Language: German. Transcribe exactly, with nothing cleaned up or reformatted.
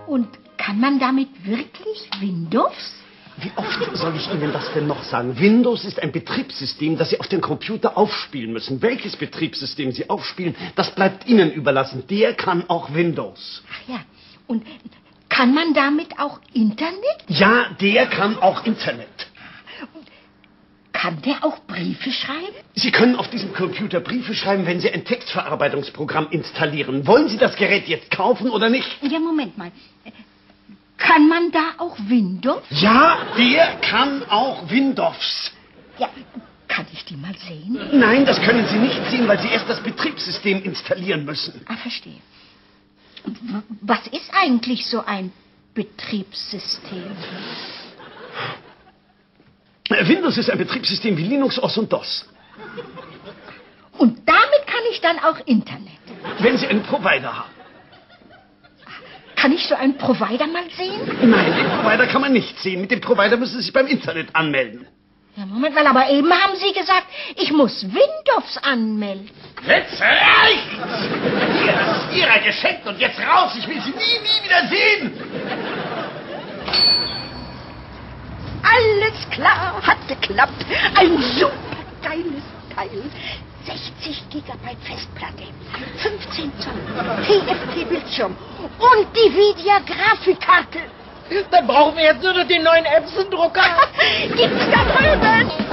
Und kann man damit wirklich Windows? Wie oft soll ich Ihnen das denn noch sagen? Windows ist ein Betriebssystem, das Sie auf dem Computer aufspielen müssen. Welches Betriebssystem Sie aufspielen, das bleibt Ihnen überlassen. Der kann auch Windows. Ach ja, und kann man damit auch Internet? Ja, der kann auch Internet. Kann der auch Briefe schreiben? Sie können auf diesem Computer Briefe schreiben, wenn Sie ein Textverarbeitungsprogramm installieren. Wollen Sie das Gerät jetzt kaufen oder nicht? Ja, Moment mal. Kann man da auch Windows? Ja, der kann auch Windows. Ja, kann ich die mal sehen? Nein, das können Sie nicht sehen, weil Sie erst das Betriebssystem installieren müssen. Ah, verstehe. Was ist eigentlich so ein Betriebssystem? Windows ist ein Betriebssystem wie Linux, O S und DOS. Und damit kann ich dann auch Internet? Wenn Sie einen Provider haben. Kann ich so einen Provider mal sehen? Nein, den Provider kann man nicht sehen. Mit dem Provider müssen Sie sich beim Internet anmelden. Ja, Moment mal, aber eben haben Sie gesagt, ich muss Windows anmelden. Jetzt reicht's! Hier, das ist Ihrer geschenkt und jetzt raus! Ich will Sie nie, nie wieder sehen! Alles klar, hat geklappt. Ein super geiles Teil. sechzig Gigabyte Festplatte, fünfzehn Zoll, T F T-Bildschirm und die Nvidia-Grafikkarte. Dann brauchen wir jetzt nur noch den neuen Epson-Drucker. Gibt's da drüben?